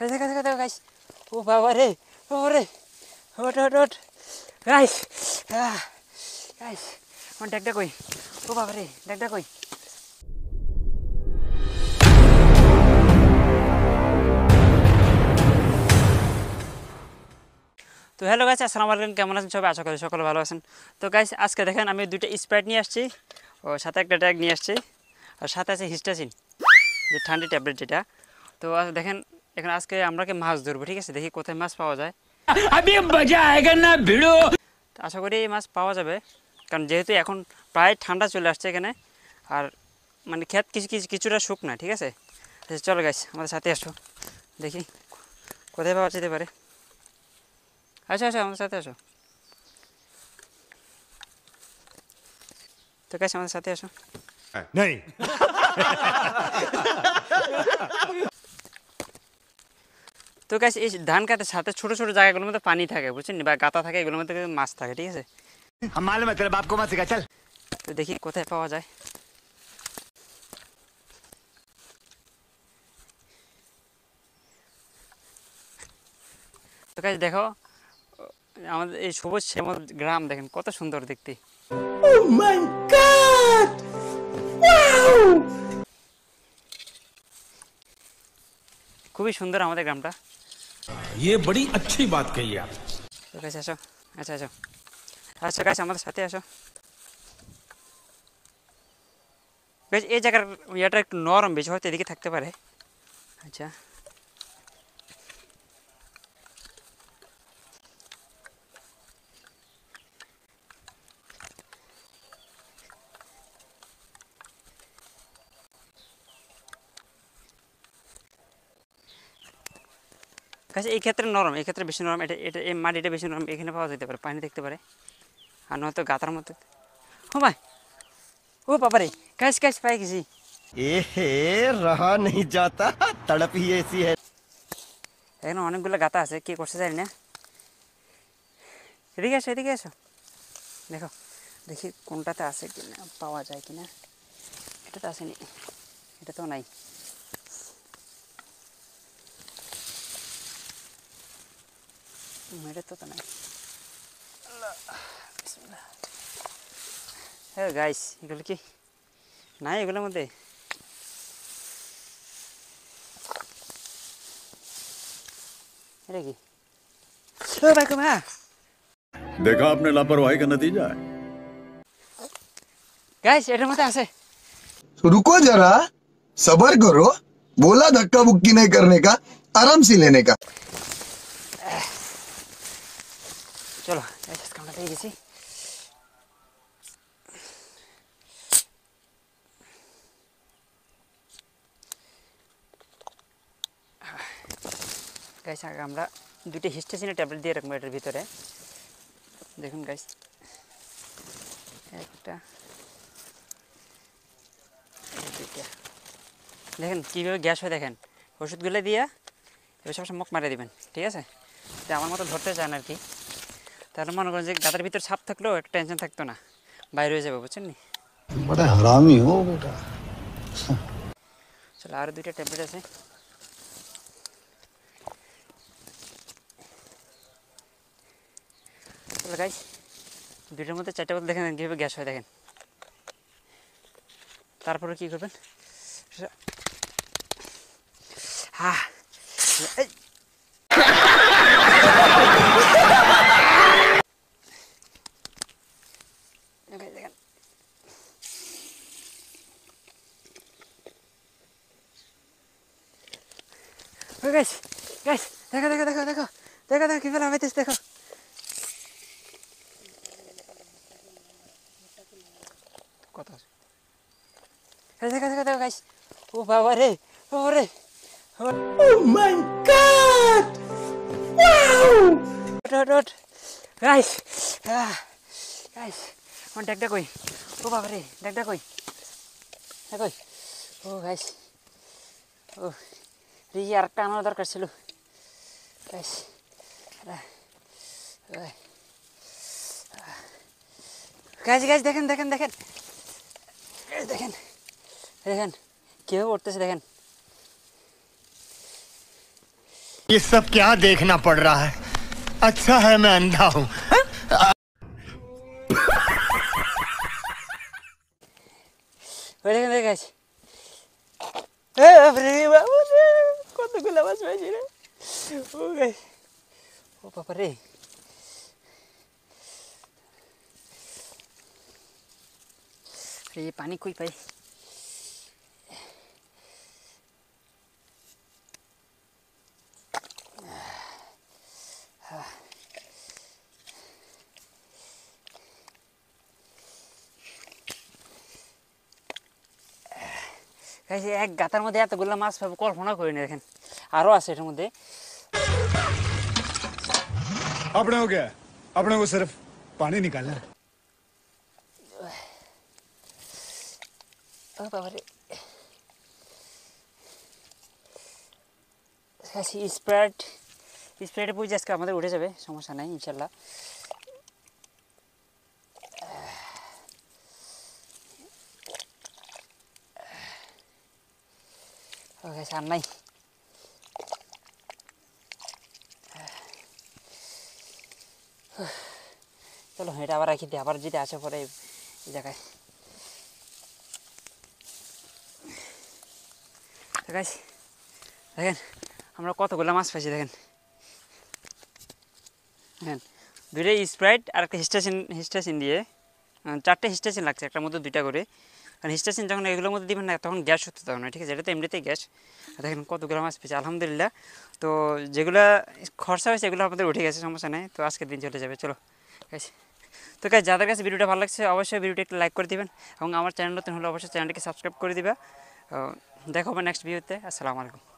देखो देखो देखो गाइस, ओ बाबा रे, ওঠ ওঠ ওঠ গাইস, গাইস আমার ডেকটা কই, ও বাবা রে ডেকটা কই। তো হ্যালো গাইস, আসসালামু আলাইকুম, কেমন আছেন সবাই? আশা করি সকলে ভালো আছেন। তো গাইস আজকে দেখেন আমি দুইটা স্প্রাইট নিয়ে আসছি, ও সাথে একটা ড্যাগ নিয়ে আসছি, আর সাথে আছে হিস্টাসিন, যে ঠান্ডা ট্যাবলেট যেটা। তো দেখেন এখানে আজকে আমরা মাছ ধরবো, ঠিক আছে? দেখি কোথায় মাছ পাওয়া যায়। अभी मजा आएगा ना भिड़ो। আশা করি এই মাছ পাওয়া যাবে, কারণ যেহেতু এখন প্রায় ঠান্ডা চলে আসছে এখানে, আর মানে ক্ষেত কিছুটা শুকনা, ঠিক আছে? চলো গাইস আমাদের সাথে আসো, দেখি কোথায় পাওয়া যেতে পারে। আসো আসো আমাদের সাথে আসো, তো গাইস আমাদের সাথে আসো। नहीं তো গাইস এই ধান কাটার সাথে ছোট ছোট জায়গাগুলোর মধ্যে পানি থাকে, বুঝছেন, বা গাতা থাকে, এগুলোর মধ্যে মাছ থাকে, ঠিক আছে? हम मालूम है तेरे बाप को मत सिखा चल। তো দেখি কোথায় পাওয়া যায়। তো গাইস দেখো আমাদের এই সবুজ শ্যামল গ্রাম দেখেন কত সুন্দর দেখতে। Oh my God! Wow! খুবই সুন্দর আমাদের গ্রামটা। ये बड़ी अच्छी बात कही आप। তো গাইস আসো, আচ্ছা আসো, আচ্ছা গাইস আমাদের সাথে আসো। গাইস এই জায়গার ইয়াটা একটু নরম, বেশি হয়তো এদিকে থাকতে পারে। আচ্ছা গাছ এই ক্ষেত্রে নরম, এই ক্ষেত্রে বেশি নরম, এটা এটা এই মাটিটা বেশি নরম, এখানে পাওয়া যেতে পারে, পানি দেখতে পারে, আর নয়তো গাতার মধ্যে। ও ভাই, ও বাবারে, গাছ গাছ পাই গেছি। रहा नहीं जाता, तड़प ही ऐसी है। এখানে অনেকগুলো গাতা আছে, কে করছে জানি না। এদিকে আসো, এদিকে আসো, দেখো দেখি কোনটাতে আছে কিনা, পাওয়া যায় কিনা। এটাতে আসেনি, এটাতেও নাই। এটা তো নাই। হ্যাঁ গাইস এগুলো কি নাই এগুলোর মধ্যে? এটা কি? ও ভাই কমা, देखा आपने लापरवाही का नतीजा है। गाइस एटार मধ্যে আছে। रुको जरा, सबर करो, बोला धक्का बुक्की नहीं करने का, आराम से लेने का। চলো গাইস কামটা পেয়ে গেছি। গাইস আগে আমরা দুটো হিস্টাসিনের ট্যাবলেট দিয়ে রাখবো এটার ভিতরে। দেখুন গাইস একটা দুইটা, দেখেন কীভাবে গ্যাস হয়, দেখেন ওষুধগুলো দিয়ে এবার সবসময় মুখ মারিয়ে দেবেন, ঠিক আছে? তো আমার মতো ধরতে চান আর কি, তাহলে মনে করেন যে গাতার ভিতরে সাপ থাকলেও একটা টেনশন থাকতো না, বাইরে হয়ে যাবে, বুঝছেন নি? बड़ा हरामी हो बेटा। চলো আরও দুইটা ট্যাবলেট আছে। চলো গাইস দুইটার মধ্যে চারটে বোতল দেখেন কীভাবে গ্যাস হয়, দেখেন। তারপরে কী করবেন, হ্যাঁ দেখেন গাইস, গাইস দেখো দেখো দেখো দেখো দেখো দেখো কীভাবে লাগাইতেছে, দেখো কত আছে, দেখো দেখো দেখো গাইস, ও বাবা রে, বাবা রে, Oh my God! Wow! ওঠ গাইস, গাইস আমার ডেকটা কই, ও বাবা রে ডেকটা কই, কই, ও গাইস, ও রিজি আর একটা আনার দরকার ছিল গাইস। গাইস গাইস দেখেন দেখেন দেখেন দেখেন দেখেন কীভাবে উঠতেছে, দেখেন ये सब क्या देखना पड़ रहा है? अच्छा है मैं अंधा हूँ। ওই দেখেন দেখে আছে এ বাপরে বাবু রে কতগুলো মাছ পাইছি রে ও গাইস ও বাবা রে রে পানি কই পাই গাইস এক গাতার মধ্যে এতগুলো মাছ পাবো কল্পনা করিনি দেখেন আরো আছে এটার মধ্যে अपने को क्या है? अपने को सिर्फ पानी निकालना है। ও বাবা রে স্প্রেড বুঝে আজকে আমাদের উঠে যাবে সমস্যা নাই ইনশাল্লাহ ওকে আর নাই চলো এটা আবার রাখি দিই আবার যদি আসে পরে এই জায়গায় দেখেন আমরা কতগুলো মাছ পাইছি দেখেন হ্যাঁ দুইটা স্প্রাইট আর একটা হিস্টাসিন দিয়ে চারটে হিস্টাসিন লাগছে একটার মধ্যে দুইটা করে কারণ হিস্টাসিন যখন এগুলোর মধ্যে দিবেন না তখন গ্যাস হতে তখন না ঠিক আছে এটা তো এমনিতেই গ্যাস দেখেন কতগুলো মাছ পেয়েছে আলহামদুলিল্লাহ তো যেগুলো খরচা হয়েছে এগুলো আমাদের উঠে গেছে সমস্যা নেই তো আজকের দিন চলে যাবে চলো গাইস তো গাইস যাদের কাছে ভিডিওটা ভালো লাগছে অবশ্যই ভিডিওটা একটু লাইক করে দিবেন এবং আমার চ্যানেল নতুন হলে অবশ্যই চ্যানেলটিকে সাবস্ক্রাইব করে দিবা দেখা হবে নেক্সট ভিডিওতে আসসালামু আলাইকুম